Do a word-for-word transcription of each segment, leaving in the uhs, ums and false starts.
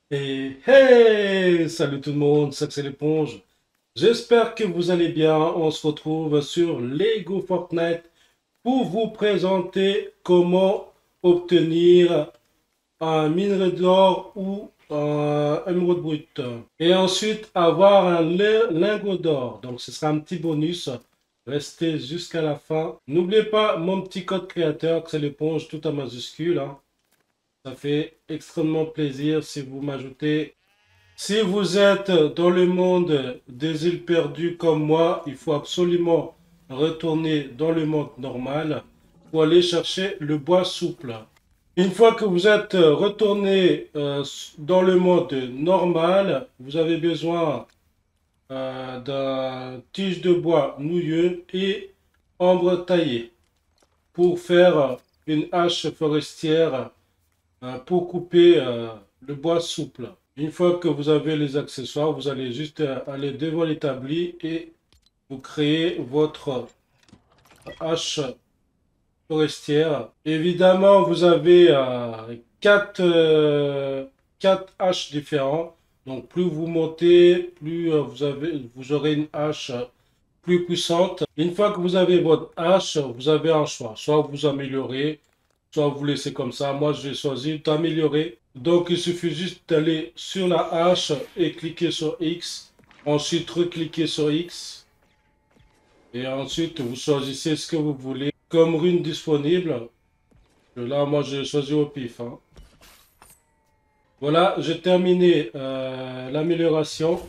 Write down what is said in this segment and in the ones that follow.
Et hey, salut tout le monde, c'est Axel l'éponge. J'espère que vous allez bien. On se retrouve sur Lego Fortnite pour vous présenter comment obtenir un minerai d'or ou un émeraude brut. Et ensuite avoir un li- lingot d'or. Donc ce sera un petit bonus. Restez jusqu'à la fin. N'oubliez pas mon petit code créateur, Axel l'éponge, tout en majuscule, hein. Ça fait extrêmement plaisir si vous m'ajoutez. Si vous êtes dans le monde des îles perdues comme moi, il faut absolument retourner dans le monde normal pour aller chercher le bois souple. Une fois que vous êtes retourné euh, dans le monde normal, vous avez besoin euh, d'un tige de bois noueux et ambre taillée pour faire une hache forestière euh, pour couper euh, le bois souple. Une fois que vous avez les accessoires, vous allez juste euh, aller devant l'établi et vous créez votre hache forestière. Évidemment, vous avez euh, quatre, euh, quatre haches différentes. Donc plus vous montez, plus euh, vous avez, vous aurez une hache plus puissante. Une fois que vous avez votre hache, vous avez un choix. Soit vous améliorez, soit vous laissez comme ça. Moi, j'ai choisi d'améliorer. Donc, il suffit juste d'aller sur la hache et cliquer sur X. Ensuite, recliquer sur X. Et ensuite, vous choisissez ce que vous voulez comme rune disponible. Là, moi, j'ai choisi au pif, hein. Voilà, j'ai terminé euh, l'amélioration.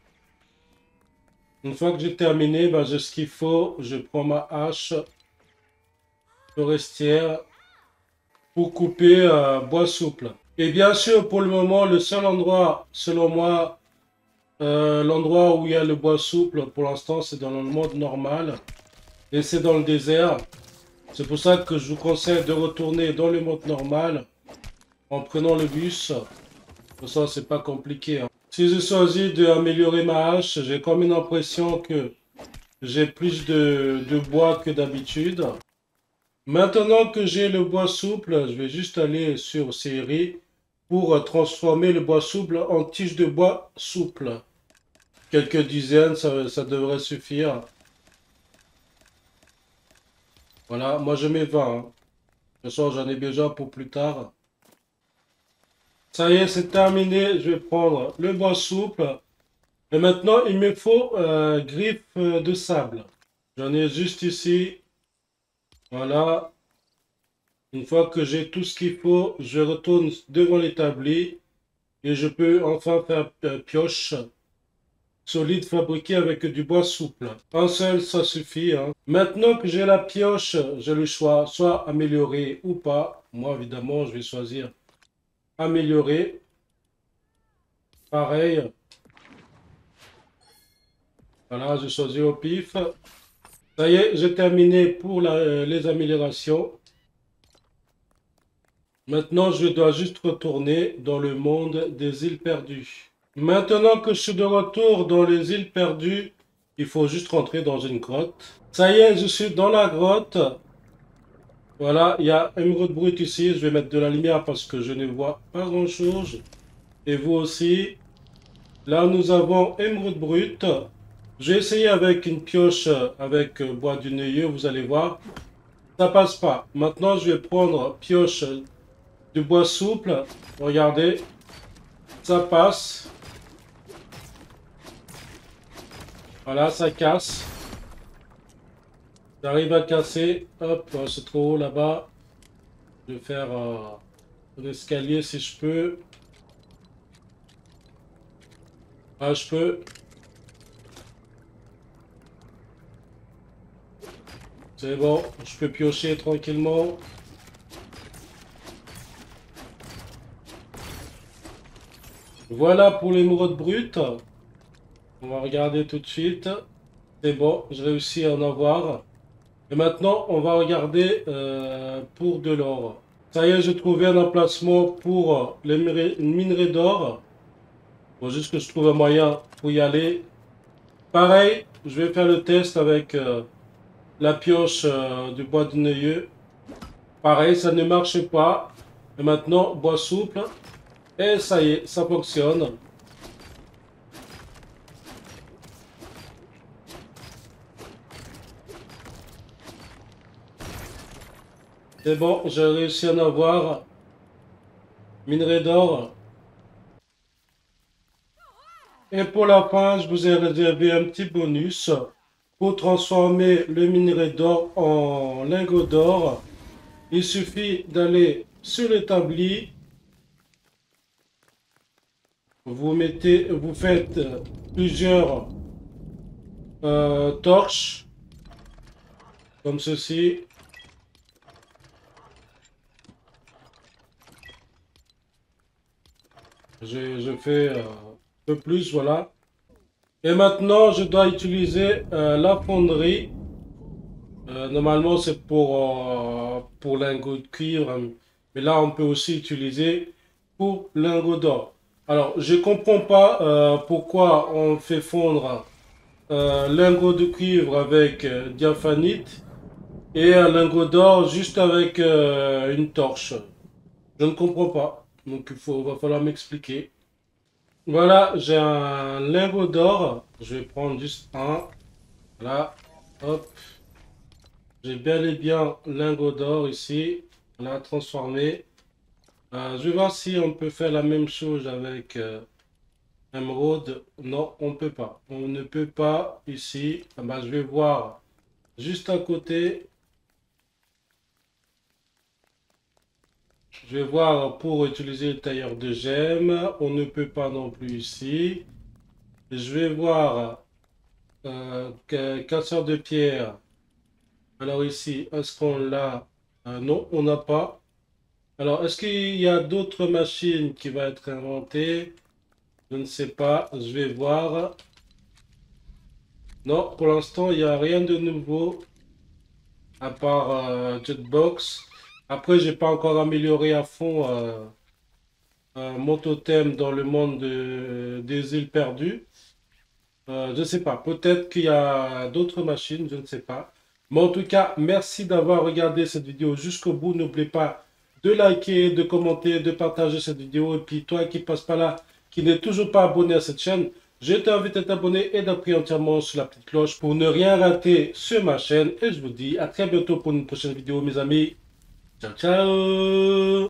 Une fois que j'ai terminé, ben, j'ai ce qu'il faut. Je prends ma hache forestière pour couper euh, bois souple. Et bien sûr, pour le moment, le seul endroit, selon moi, euh, l'endroit où il y a le bois souple, pour l'instant, c'est dans le monde normal. Et c'est dans le désert. C'est pour ça que je vous conseille de retourner dans le monde normal en prenant le bus. Pour ça, c'est pas compliqué, hein. Si je choisis d'améliorer ma hache, j'ai comme une impression que j'ai plus de, de bois que d'habitude. Maintenant que j'ai le bois souple, je vais juste aller sur série pour transformer le bois souple en tige de bois souple. Quelques dizaines, ça, ça devrait suffire. Voilà, moi je mets vingt, hein. De toute façon, j'en ai besoin pour plus tard. Ça y est, c'est terminé. Je vais prendre le bois souple. Et maintenant, il me faut euh, griffe de sable. J'en ai juste ici. Voilà. Une fois que j'ai tout ce qu'il faut, je retourne devant l'établi et je peux enfin faire euh, pioche solide fabriquée avec du bois souple. Un seul, ça suffit, hein. Maintenant que j'ai la pioche, j'ai le choix, soit améliorer ou pas. Moi, évidemment, je vais choisir améliorer. Pareil. Voilà, je choisis au pif. Ça y est, j'ai terminé pour la- euh, les améliorations. Maintenant, je dois juste retourner dans le monde des îles perdues. Maintenant que je suis de retour dans les îles perdues, il faut juste rentrer dans une grotte. Ça y est, je suis dans la grotte. Voilà, il y a émeraude brute ici. Je vais mettre de la lumière parce que je ne vois pas grand-chose. Et vous aussi. Là, nous avons émeraude brute. J'ai essayé avec une pioche avec euh, bois du neuilleux, vous allez voir. Ça passe pas. Maintenant, je vais prendre pioche de bois souple. Regardez, ça passe. Voilà, ça casse. J'arrive à casser. Hop, euh, c'est trop haut là-bas. Je vais faire euh, un escalier si je peux. Ah, je peux. C'est bon, je peux piocher tranquillement. Voilà pour l'émeraude brute. On va regarder tout de suite. C'est bon, je réussis à en avoir. Et maintenant, on va regarder euh, pour de l'or. Ça y est, j'ai trouvé un emplacement pour euh, les minerais minerais d'or. Faut juste que je trouve un moyen pour y aller. Pareil, je vais faire le test avec euh, la pioche euh, du bois de neuilleux. Pareil, ça ne marche pas. Et maintenant, bois souple. Et ça y est, ça fonctionne. C'est bon, j'ai réussi à en avoir. Minerai d'or. Et pour la fin, je vous ai réservé un petit bonus pour transformer le minerai d'or en lingot d'or. Il suffit d'aller sur l'établi. Vous mettez, vous faites plusieurs euh, torches comme ceci. Je, je fais euh, un peu plus, voilà. Et maintenant, je dois utiliser euh, la fonderie. Euh, normalement, c'est pour, euh, pour lingot de cuivre, hein. Mais là, on peut aussi utiliser pour lingot d'or. Alors, je comprends pas euh, pourquoi on fait fondre un lingot de cuivre avec euh, diaphanite et un lingot d'or juste avec euh, une torche. Je ne comprends pas. Donc, il faut, va falloir m'expliquer. Voilà, j'ai un lingot d'or. Je vais prendre juste un. Voilà. Hop. J'ai bel et bien lingot d'or ici. Voilà, transformé. Euh, je vais voir si on peut faire la même chose avec euh, émeraude. Non, on ne peut pas. On ne peut pas ici. Ah ben, je vais voir juste à côté. Je vais voir pour utiliser le tailleur de gemmes. On ne peut pas non plus ici. Je vais voir euh, que- casseur de pierre. Alors ici, est-ce qu'on l'a? Euh, non, on n'a pas. Alors, est-ce qu'il y a d'autres machines qui vont être inventées? Je ne sais pas. Je vais voir. Non, pour l'instant, il n'y a rien de nouveau à part euh, Jetbox. Après, j'ai pas encore amélioré à fond euh, euh, mon totem dans le monde de- des îles perdues. Euh, je ne sais pas. Peut-être qu'il y a d'autres machines, je ne sais pas. Mais en tout cas, merci d'avoir regardé cette vidéo jusqu'au bout. N'oubliez pas de liker, de commenter, de partager cette vidéo. Et puis toi qui passe pas là, qui n'est toujours pas abonné à cette chaîne, je t'invite à t'abonner et d'appuyer entièrement sur la petite cloche pour ne rien rater sur ma chaîne. Et je vous dis à très bientôt pour une prochaine vidéo, mes amis. Ciao, ciao!